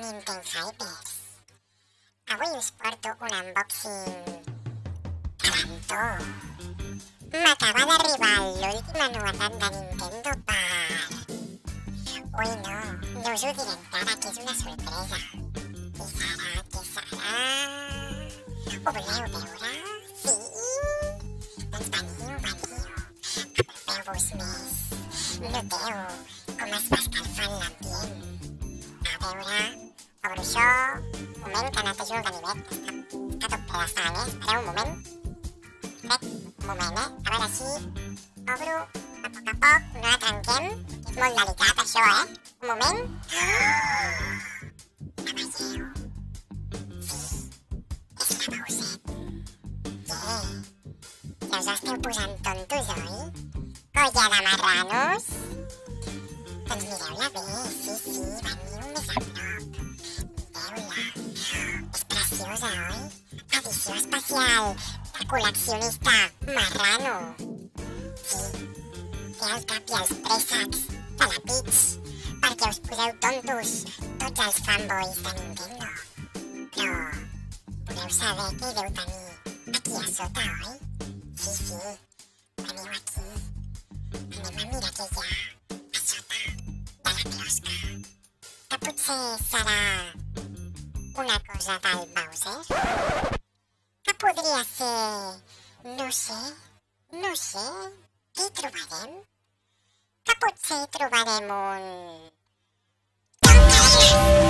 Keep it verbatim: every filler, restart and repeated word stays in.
Nintendo Hypers. Avui us porto un unboxing calentó. M'acaba d'arribar l'última novetat de Nintendo per... Ui, no, no us ho diré encara, que és una sorpresa. Què serà, què serà? Ho voleu veure? Sí? Doncs veniu, veniu. Apropeu-vos més. Noteu com es va escalfant l'ambient. A veure, obro això. Un moment, que netejo el ganivet, que està, està tot ple de sang, eh? Espereu un moment. Crec, un moment, eh? A veure si obro a poc a poc, no la trenquem, que és molt delicat això, eh? Un moment. La veieu? Sí, és la Bowser. Yeah. Ja us esteu posant tontos, oi? Colla de marranos. Doncs mireu-la bé, sí, sí, veniu més a prop. Mireu-la. És preciosa, oi? Edició especial de col·leccionista marrano. Sí, té el cap i els préssecs de la Peach, perquè us poseu tontos tots els fanboys de Nintendo. Però voleu saber què hi deu tenir aquí a sota, oi? Sí, sí, veniu aquí. Anem a mirar què hi ha a sota de la closca. Que potser serà una cosa del Bowser? Que podria ser... no sé, no sé, què hi trobarem? Que potser hi trobarem un...